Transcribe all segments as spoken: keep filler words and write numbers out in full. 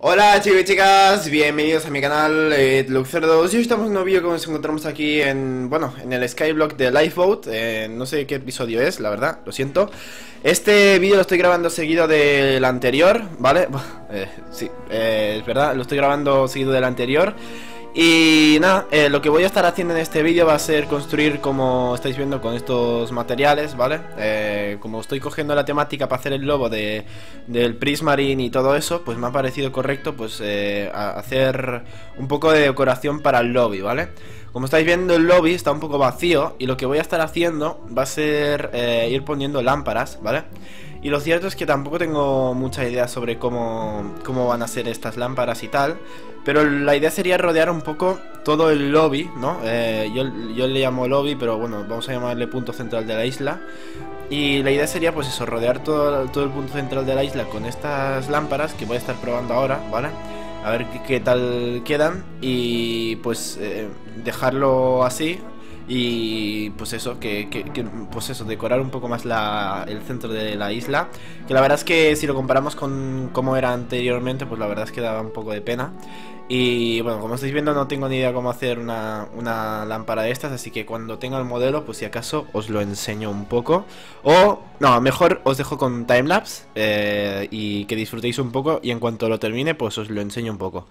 Hola chicos y chicas, bienvenidos a mi canal eh, Luxerdos. Y hoy estamos en un nuevo vídeo que nos encontramos aquí en, bueno, en el Skyblock de Lifeboat. eh, No sé qué episodio es, la verdad, lo siento. Este vídeo lo estoy grabando seguido del anterior, ¿vale? Eh, sí, eh, es verdad, lo estoy grabando seguido del anterior. Y nada, eh, lo que voy a estar haciendo en este vídeo va a ser construir, como estáis viendo, con estos materiales, ¿vale? Eh, como estoy cogiendo la temática para hacer el lobo de, del Prismarine y todo eso, pues me ha parecido correcto pues eh, a- hacer un poco de decoración para el lobby, ¿vale? Como estáis viendo, el lobby está un poco vacío y lo que voy a estar haciendo va a ser eh, ir poniendo lámparas, ¿vale? Y lo cierto es que tampoco tengo mucha idea sobre cómo, cómo van a ser estas lámparas y tal. Pero la idea sería rodear un poco todo el lobby, ¿no? Eh, yo, yo le llamo lobby, pero bueno, vamos a llamarle punto central de la isla. Y la idea sería pues eso, rodear todo, todo el punto central de la isla con estas lámparas que voy a estar probando ahora, ¿vale? A ver qué, qué tal quedan y pues eh, dejarlo así. Y pues eso, que, que, que, pues eso, decorar un poco más la, el centro de la isla. Que la verdad es que si lo comparamos con cómo era anteriormente, pues la verdad es que daba un poco de pena. Y bueno, como estáis viendo, no tengo ni idea cómo hacer una, una lámpara de estas. Así que cuando tenga el modelo, pues si acaso os lo enseño un poco. O, no, mejor os dejo con timelapse eh, y que disfrutéis un poco. Y en cuanto lo termine, pues os lo enseño un poco.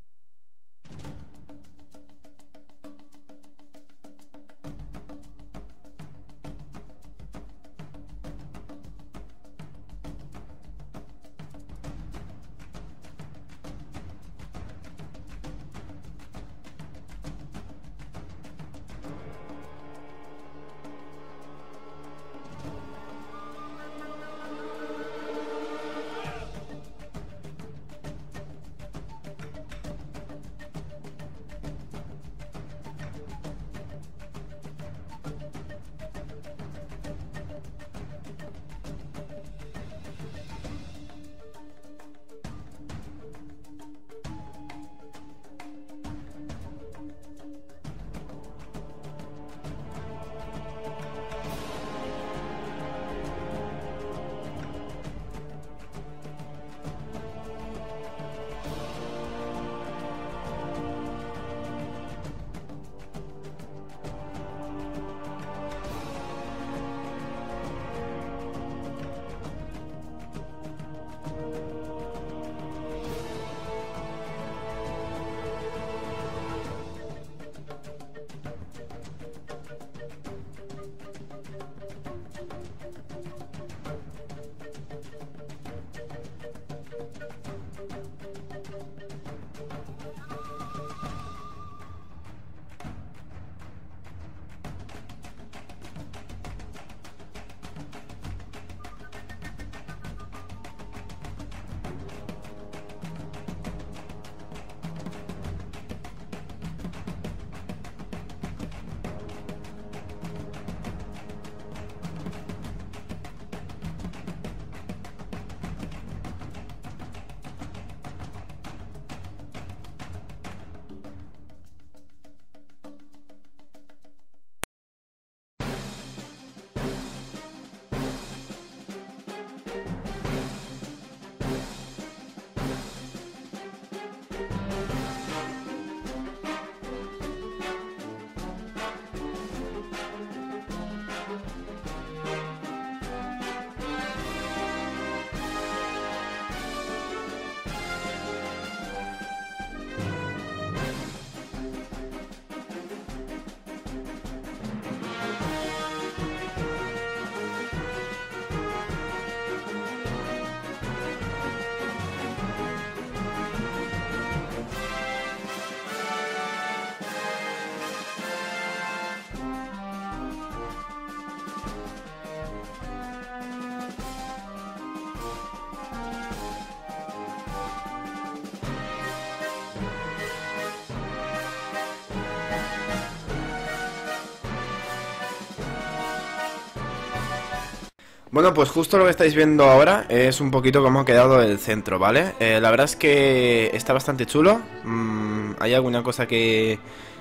Bueno, pues justo lo que estáis viendo ahora es un poquito cómo ha quedado el centro, ¿vale? Eh, la verdad es que está bastante chulo. Mm, hay alguna cosa que,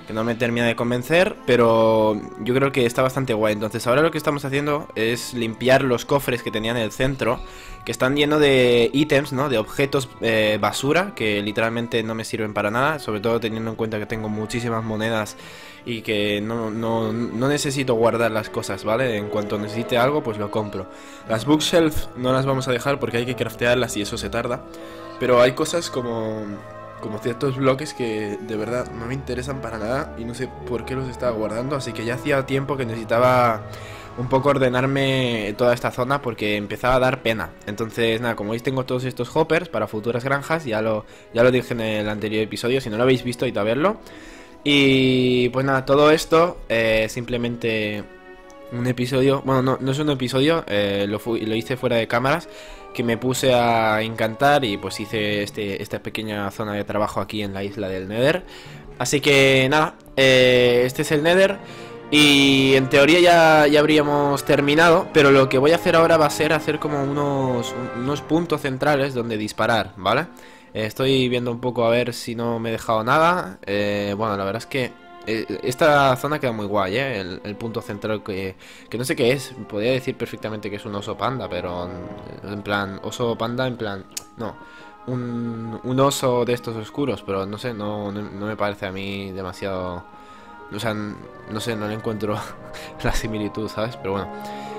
que no me termina de convencer, pero yo creo que está bastante guay. Entonces ahora lo que estamos haciendo es limpiar los cofres que tenía en el centro, que están llenos de ítems, ¿no? De objetos eh, basura, que literalmente no me sirven para nada, sobre todo teniendo en cuenta que tengo muchísimas monedas y que no, no, no necesito guardar las cosas, ¿vale? En cuanto necesite algo, pues lo compro. Las bookshelf no las vamos a dejar porque hay que craftearlas y eso se tarda, pero hay cosas como... como ciertos bloques que de verdad no me interesan para nada y no sé por qué los estaba guardando, así que ya hacía tiempo que necesitaba un poco ordenarme toda esta zona porque empezaba a dar pena. Entonces nada, como veis tengo todos estos hoppers para futuras granjas, ya lo, ya lo dije en el anterior episodio, si no lo habéis visto id a verlo. Y pues nada, todo esto eh, simplemente un episodio, bueno no, no es un episodio, eh, lo, fui, lo hice fuera de cámaras, que me puse a encantar y pues hice este, esta pequeña zona de trabajo aquí en la isla del Nether. Así que nada, eh, este es el Nether y en teoría ya, ya habríamos terminado, pero lo que voy a hacer ahora va a ser hacer como unos, unos puntos centrales donde disparar, ¿vale? Eh, estoy viendo un poco a ver si no me he dejado nada. eh, Bueno, la verdad es que esta zona queda muy guay, ¿eh? El, el punto central que, que no sé qué es. Podría decir perfectamente que es un oso panda, pero en plan, oso panda en plan, no, un, un oso de estos oscuros, pero no sé, no, no, no me parece a mí demasiado, o sea, no sé, no le encuentro la similitud, ¿sabes? Pero bueno.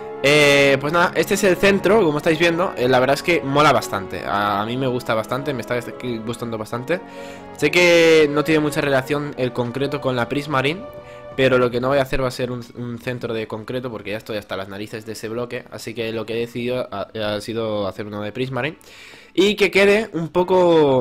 Eh, pues nada, este es el centro, como estáis viendo. eh, La verdad es que mola bastante. A, a mí me gusta bastante, me está gustando bastante. Sé que no tiene mucha relación el concreto con la Prismarine, pero lo que no voy a hacer va a ser un, un centro de concreto, porque ya estoy hasta las narices de ese bloque. Así que lo que he decidido ha, ha sido hacer uno de Prismarine y que quede un poco...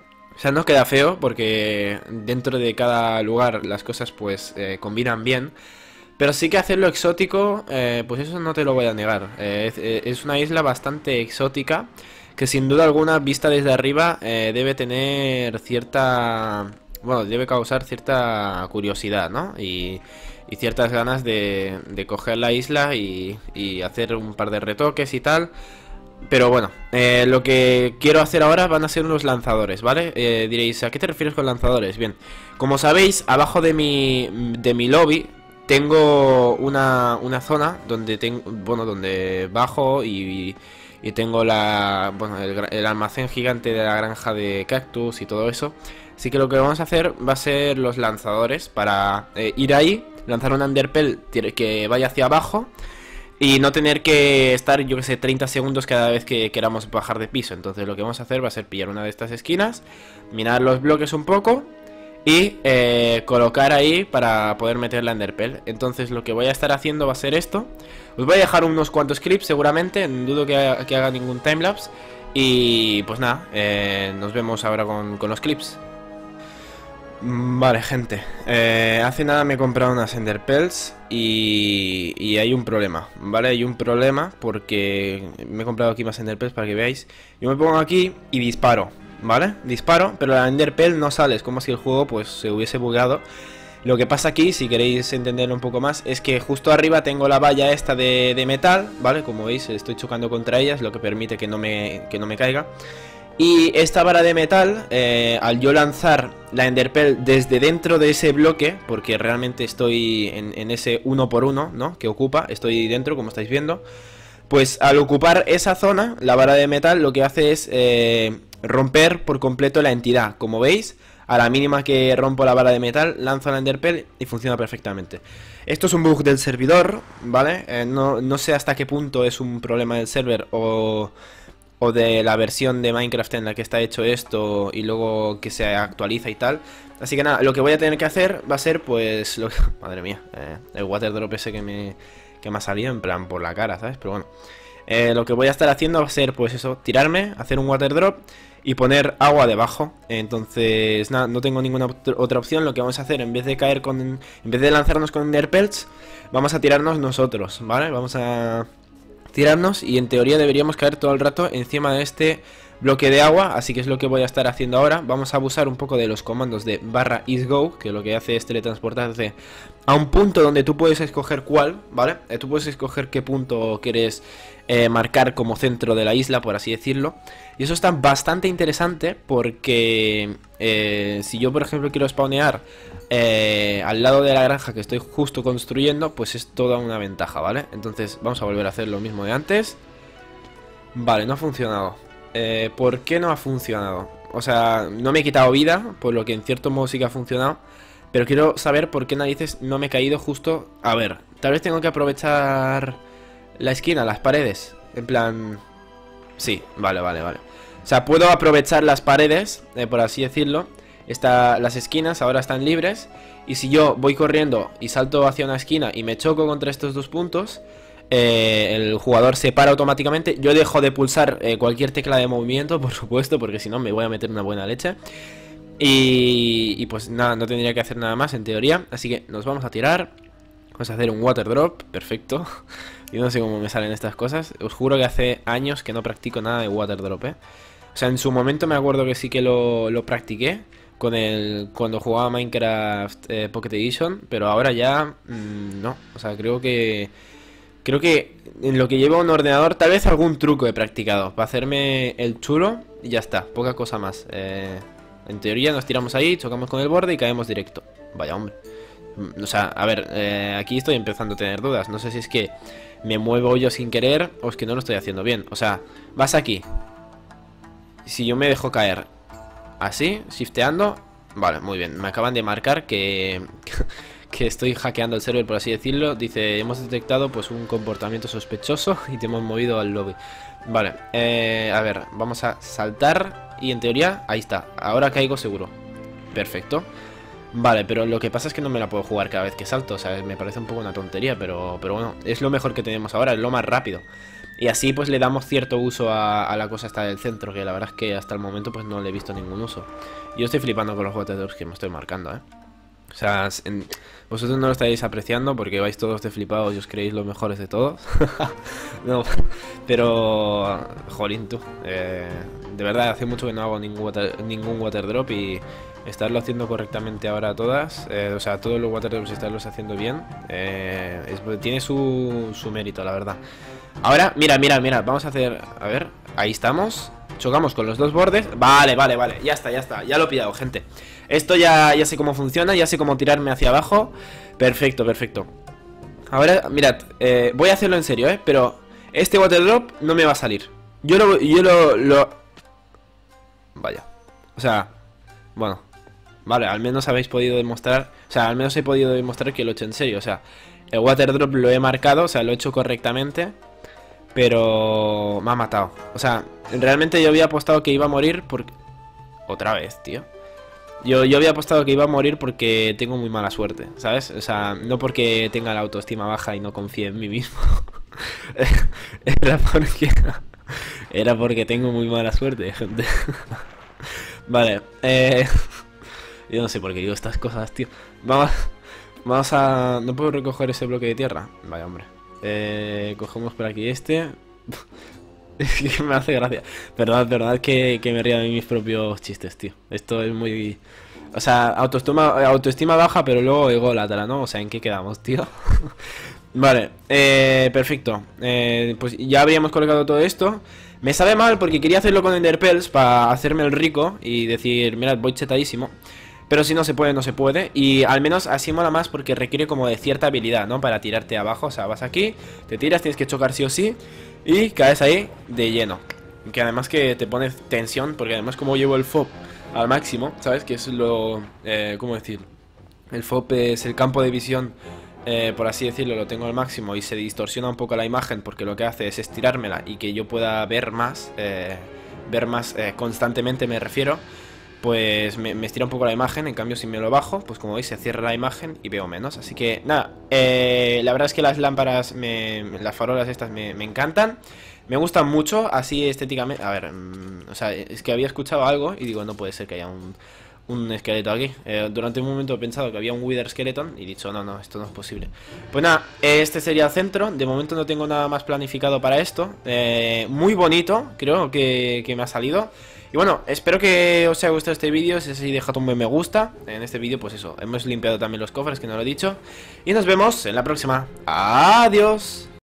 O sea, no queda feo, porque dentro de cada lugar las cosas pues eh, combinan bien. Pero sí que hacerlo exótico, eh, pues eso no te lo voy a negar. Eh, es, es una isla bastante exótica, que sin duda alguna, vista desde arriba, eh, debe tener cierta... Bueno, debe causar cierta curiosidad, ¿no? Y, y ciertas ganas de, de coger la isla y, y hacer un par de retoques y tal. Pero bueno, eh, lo que quiero hacer ahora van a ser unos lanzadores, ¿vale? Eh, diréis, ¿a qué te refieres con lanzadores? Bien, como sabéis, abajo de mi, de mi lobby... Tengo una, una zona donde tengo, bueno, donde bajo y, y tengo la, bueno, el, el almacén gigante de la granja de cactus y todo eso. Así que lo que vamos a hacer va a ser los lanzadores para eh, ir ahí, lanzar un Enderpearl que vaya hacia abajo y no tener que estar, yo que sé, treinta segundos cada vez que queramos bajar de piso. Entonces lo que vamos a hacer va a ser pillar una de estas esquinas, mirar los bloques un poco y eh, colocar ahí para poder meter la Enderpearl. Entonces lo que voy a estar haciendo va a ser esto. Os voy a dejar unos cuantos clips seguramente, no dudo que haga, que haga ningún timelapse. Y pues nada, eh, nos vemos ahora con, con los clips. Vale, gente, eh, hace nada me he comprado unas Enderpearls y, y hay un problema, ¿vale? Hay un problema porque me he comprado aquí más Enderpearls para que veáis. Yo me pongo aquí y disparo, ¿vale? Disparo, pero la Enderpearl no sale, es como si el juego pues se hubiese bugueado. Lo que pasa aquí, si queréis entenderlo un poco más, es que justo arriba tengo la valla esta de, de metal, ¿vale? Como veis, estoy chocando contra ellas, lo que permite que no me, que no me caiga. Y esta vara de metal, eh, al yo lanzar la Enderpearl desde dentro de ese bloque, porque realmente estoy en, en ese uno por uno, ¿no? Que ocupa, estoy dentro, como estáis viendo. Pues al ocupar esa zona, la vara de metal lo que hace es eh, romper por completo la entidad. Como veis, a la mínima que rompo la vara de metal, lanzo la Enderpearl y funciona perfectamente. Esto es un bug del servidor, ¿vale? Eh, no, no sé hasta qué punto es un problema del server o... o de la versión de Minecraft en la que está hecho esto y luego que se actualiza y tal. Así que nada, lo que voy a tener que hacer va a ser pues... Lo... Madre mía, eh, el water drop ese que me, que me ha salido en plan por la cara, ¿sabes? Pero bueno, eh, lo que voy a estar haciendo va a ser pues eso, tirarme, hacer un water drop y poner agua debajo. Entonces nada, no tengo ninguna otra opción. Lo que vamos a hacer, en vez de caer con... En vez de lanzarnos con Enderpearls, vamos a tirarnos nosotros, ¿vale? Vamos a... tirarnos y en teoría deberíamos caer todo el rato encima de este bloque de agua, así que es lo que voy a estar haciendo ahora. Vamos a abusar un poco de los comandos de barra isGo, que lo que hace es teletransportarse a un punto donde tú puedes escoger cuál, ¿vale? Eh, tú puedes escoger qué punto quieres eh, marcar como centro de la isla, por así decirlo. Y eso está bastante interesante porque eh, si yo, por ejemplo, quiero spawnear eh, al lado de la granja que estoy justo construyendo, pues es toda una ventaja, ¿vale? Entonces vamos a volver a hacer lo mismo de antes. Vale, no ha funcionado. eh, ¿Por qué no ha funcionado? O sea, no me he quitado vida, por lo que en cierto modo sí que ha funcionado. Pero quiero saber por qué narices no me he caído justo... A ver, tal vez tengo que aprovechar la esquina, las paredes. En plan... Sí, vale, vale, vale. O sea, puedo aprovechar las paredes, eh, por así decirlo. Está, las esquinas ahora están libres. Y si yo voy corriendo y salto hacia una esquina y me choco contra estos dos puntos... Eh, el jugador se para automáticamente. Yo dejo de pulsar eh, cualquier tecla de movimiento, por supuesto, porque si no me voy a meter una buena leche. Y, y pues nada, no tendría que hacer nada más en teoría. Así que nos vamos a tirar. Vamos a hacer un water drop, perfecto. Yo no sé cómo me salen estas cosas. Os juro que hace años que no practico nada de water drop, eh. O sea, en su momento me acuerdo que sí que lo, lo practiqué con el, cuando jugaba Minecraft eh, Pocket Edition. Pero ahora ya mmm, no, o sea, creo que Creo que en lo que lleva un ordenador, tal vez algún truco he practicado para hacerme el chulo y ya está, poca cosa más. Eh, en teoría nos tiramos ahí, chocamos con el borde y caemos directo. Vaya hombre. O sea, a ver, eh, aquí estoy empezando a tener dudas. No sé si es que me muevo yo sin querer o es que no lo estoy haciendo bien. O sea, vas aquí. Si yo me dejo caer así, shifteando. Vale, muy bien, me acaban de marcar que... que estoy hackeando el server, por así decirlo. Dice, hemos detectado pues un comportamiento sospechoso y te hemos movido al lobby. Vale, eh, a ver, vamos a saltar. Y en teoría, ahí está, ahora caigo seguro. Perfecto. Vale, pero lo que pasa es que no me la puedo jugar cada vez que salto. O sea, me parece un poco una tontería, pero, pero bueno, es lo mejor que tenemos ahora, es lo más rápido. Y así pues le damos cierto uso a, a la cosa esta del centro, que la verdad es que hasta el momento pues no le he visto ningún uso. Yo estoy flipando con los water drops que me estoy marcando, eh. O sea, en, vosotros no lo estáis apreciando porque vais todos de flipados y os creéis los mejores de todos. No, pero... Jolín, tú. Eh, de verdad, hace mucho que no hago ningún water, ningún water drop y estarlo haciendo correctamente ahora todas. Eh, o sea, todos los water drops estarlos haciendo bien. Eh, es, tiene su, su mérito, la verdad. Ahora, mira, mira, mira. Vamos a hacer... A ver, ahí estamos. Chocamos con los dos bordes. Vale, vale, vale. Ya está, ya está. Ya lo he pillado, gente. Esto ya, ya sé cómo funciona. Ya sé cómo tirarme hacia abajo. Perfecto, perfecto. Ahora, mirad, eh, voy a hacerlo en serio, ¿eh? Pero este water drop no me va a salir. Yo lo... Yo lo, lo... Vaya. O sea, bueno. Vale, al menos habéis podido demostrar... O sea, al menos he podido demostrar que lo he hecho en serio. O sea, el water drop lo he marcado. O sea, lo he hecho correctamente. Pero me ha matado. O sea, realmente yo había apostado que iba a morir porque... Otra vez, tío. Yo, yo había apostado que iba a morir porque tengo muy mala suerte, ¿sabes? O sea, no porque tenga la autoestima baja y no confíe en mí mismo. Era porque... Era porque tengo muy mala suerte, gente. Vale, eh... yo no sé por qué digo estas cosas, tío. Vamos, vamos a... ¿No puedo recoger ese bloque de tierra? Vaya, hombre. Eh, cogemos por aquí este. Es que me hace gracia. Perdón, perdón que, que me ría de mis propios chistes, tío. Esto es muy... O sea, autoestima, autoestima baja, pero luego ególatra, ¿no? O sea, ¿en qué quedamos, tío? Vale, eh, perfecto. eh, Pues ya habíamos colocado todo esto. Me sabe mal porque quería hacerlo con Enderpearls para hacerme el rico y decir, mirad, voy chetadísimo. Pero si no se puede, no se puede. Y al menos así mola más porque requiere como de cierta habilidad, ¿no? Para tirarte abajo, o sea, vas aquí, te tiras, tienes que chocar sí o sí y caes ahí de lleno. Que además que te pone tensión, porque además como llevo el F O B al máximo, ¿sabes? Que es lo... Eh, ¿Cómo decir? El F O B es el campo de visión, eh, por así decirlo, lo tengo al máximo y se distorsiona un poco la imagen porque lo que hace es estirármela y que yo pueda ver más, eh, ver más eh, constantemente me refiero. Pues me, me estira un poco la imagen. En cambio si me lo bajo, pues como veis se cierra la imagen y veo menos. Así que nada, eh, la verdad es que las lámparas, me, las farolas estas me, me encantan. Me gustan mucho, así estéticamente. A ver, mmm, o sea, es que había escuchado algo y digo, no puede ser que haya un, un esqueleto aquí. eh, Durante un momento he pensado que había un Wither Skeleton y he dicho, no, no, esto no es posible. Pues nada, este sería el centro. De momento no tengo nada más planificado para esto. eh, Muy bonito, creo que, que me ha salido. Y bueno, espero que os haya gustado este vídeo. Si es así, dejad un buen me gusta. En este vídeo, pues eso, hemos limpiado también los cofres, que no lo he dicho. Y nos vemos en la próxima. Adiós.